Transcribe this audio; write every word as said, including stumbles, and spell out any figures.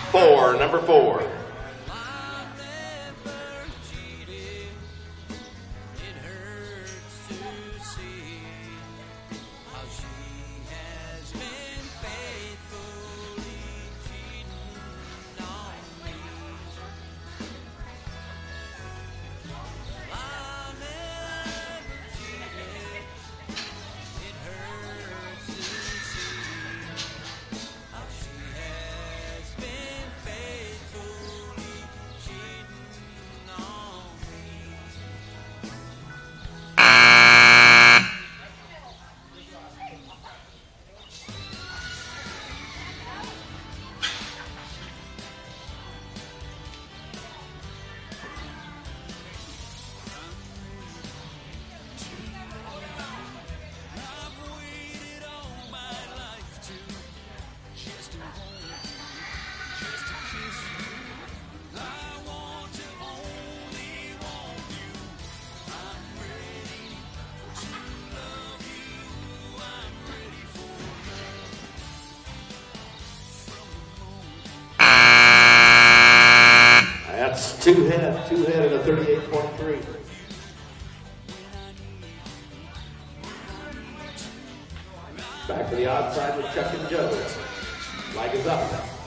four, number four. That's two head, two head at a thirty-eight point three. Back to the odd side with Chuck and Joe. Flag is up.